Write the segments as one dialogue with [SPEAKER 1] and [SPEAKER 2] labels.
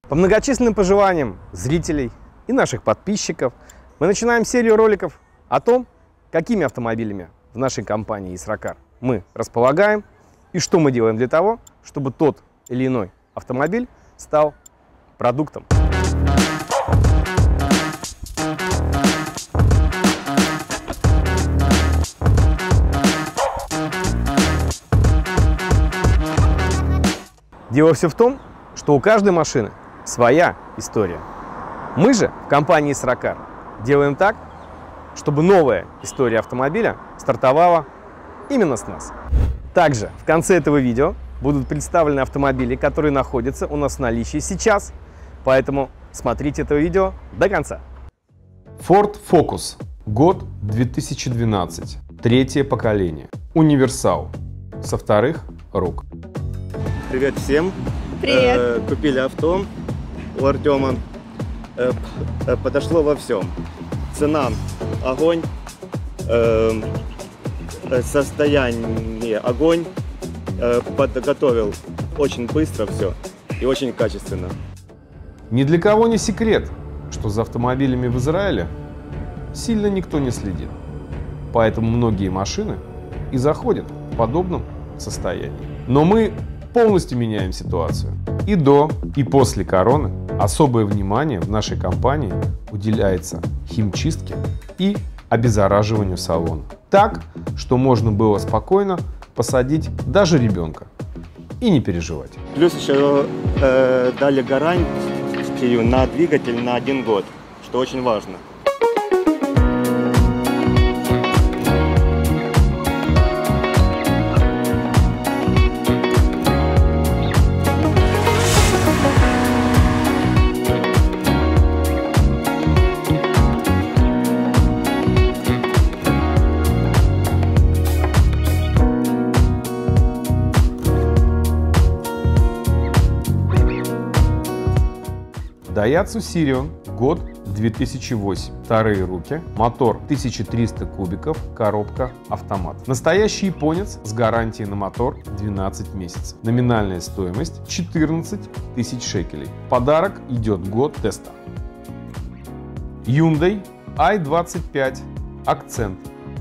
[SPEAKER 1] По многочисленным пожеланиям зрителей и наших подписчиков мы начинаем серию роликов о том, какими автомобилями в нашей компании Исрокар мы располагаем и что мы делаем для того, чтобы тот или иной автомобиль стал продуктом. Дело все в том, что у каждой машины своя история. Мы же в компании Исрокар делаем так, чтобы новая история автомобиля стартовала именно с нас. Также в конце этого видео будут представлены автомобили, которые находятся у нас в наличии сейчас, поэтому смотрите это видео до конца.
[SPEAKER 2] Ford Focus, год 2012, третье поколение, универсал, со вторых рук.
[SPEAKER 3] Привет всем!
[SPEAKER 4] Привет!
[SPEAKER 3] Купили авто у Артема. Подошло во всем. Цена – огонь. Состояние – огонь. Подготовил очень быстро все и очень качественно.
[SPEAKER 2] Ни для кого не секрет, что за автомобилями в Израиле сильно никто не следит. Поэтому многие машины и заходят в подобном состоянии. Но мы полностью меняем ситуацию. И до, и после короны особое внимание в нашей компании уделяется химчистке и обеззараживанию салона. Так, что можно было спокойно посадить даже ребенка и не переживать.
[SPEAKER 3] Плюс еще дали гарантию на двигатель на 1 год, что очень важно.
[SPEAKER 2] Daihatsu Sirion, год 2008, вторые руки, мотор 1300 кубиков, коробка автомат. Настоящий японец с гарантией на мотор 12 месяцев. Номинальная стоимость 14 тысяч шекелей. В подарок идет год теста. Hyundai i25 Accent,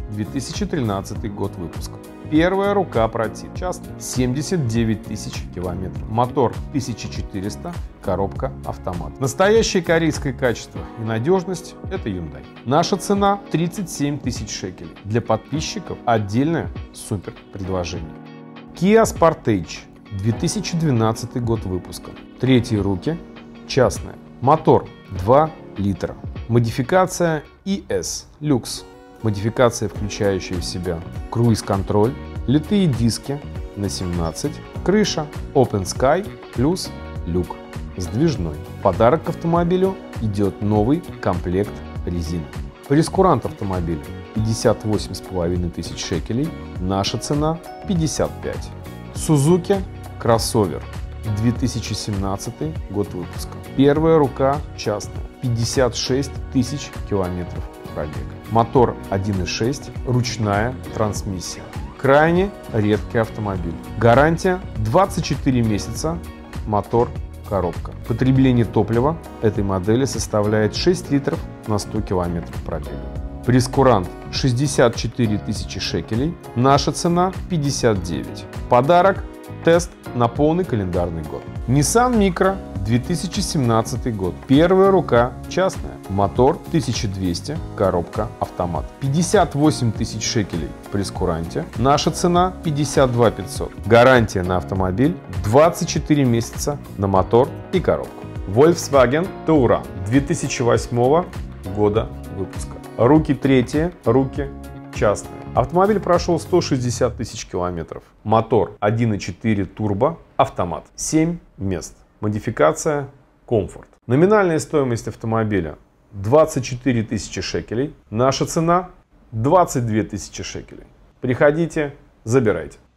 [SPEAKER 2] 2013 год выпуска. Первая рука против. Частный. 79 тысяч километров. Мотор 1400, коробка автомат. Настоящее корейское качество и надежность – это Hyundai. Наша цена 37 тысяч шекелей. Для подписчиков отдельное супер предложение. Kia Sportage, 2012 год выпуска. Третьи руки, частная. Мотор 2 литра. Модификация ES Luxe. Модификация, включающая в себя круиз-контроль, литые диски на 17, крыша Open Sky плюс люк сдвижной. В подарок к автомобилю идет новый комплект резины. Прескурант автомобиля 58,5 тысяч шекелей, наша цена 55. Suzuki Crossover, 2017 год выпуска. Первая рука частная, 56 тысяч километров пробега. Мотор 1.6, ручная трансмиссия. Крайне редкий автомобиль. Гарантия 24 месяца, мотор, коробка. Потребление топлива этой модели составляет 6 литров на 100 километров пробега. Прескурант 64 тысячи шекелей, наша цена 59. Подарок – тест на полный календарный год. Nissan Micra, 2017 год. Первая рука частная. Мотор 1200, коробка автомат. 58 тысяч шекелей в прескуранте. Наша цена 52 500. Гарантия на автомобиль 24 месяца на мотор и коробку. Volkswagen Touran, 2008 года выпуска. Руки третьи, руки частные. Автомобиль прошел 160 тысяч километров. Мотор 1.4 турбо, автомат. 7 мест. Модификация Comfort. Номинальная стоимость автомобиля 24 тысячи шекелей. Наша цена 22 тысячи шекелей. Приходите, забирайте.